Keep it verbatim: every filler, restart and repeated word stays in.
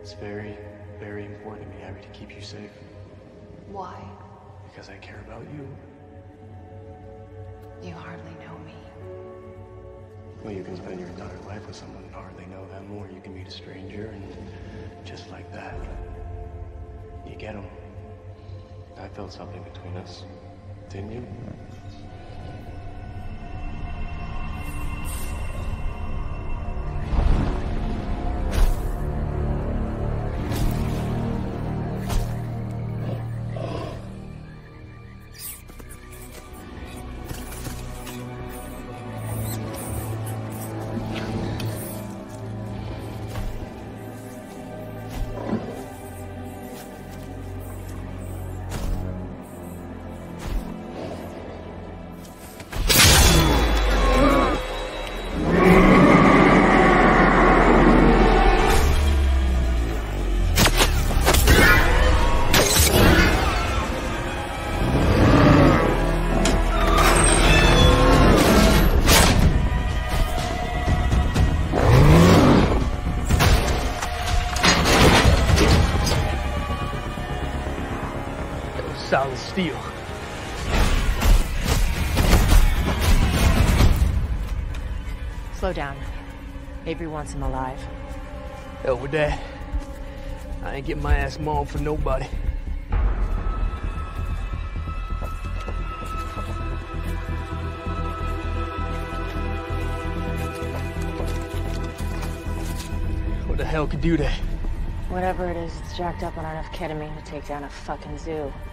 It's very, very important to me, Abby, to keep you safe. Why? Because I care about you. You hardly know me. Well, you can spend your entire life with someone and hardly know them, or you can meet a stranger and just like that, you get them. I felt something between us, didn't you? Solid steel. Slow down. Avery wants him alive. Hell with that. I ain't getting my ass mauled for nobody. What the hell could do that? Whatever it is, it's jacked up on enough ketamine to take down a fucking zoo.